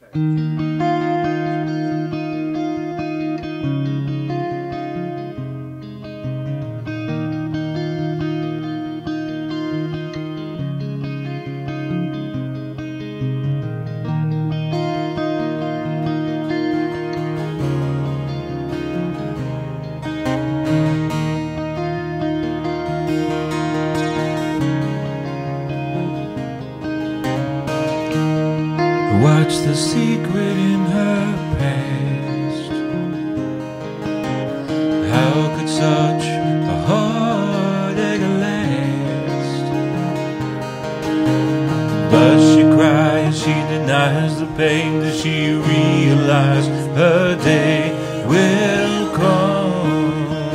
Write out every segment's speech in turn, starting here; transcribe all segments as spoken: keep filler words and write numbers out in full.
What's the secret in her past? How could such a heartache last? But she cries, she denies the pain. Does she realize her day will come?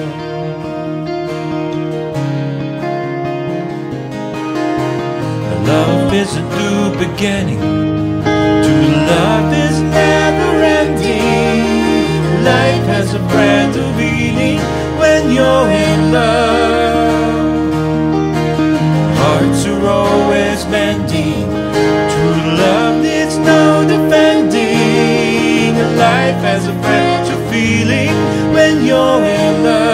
Love is a new beginning. Love is never ending. Life has a brand new meaning when you're in love. Hearts are always mending. True love needs no defending. Life has a brand new feeling when you're in love.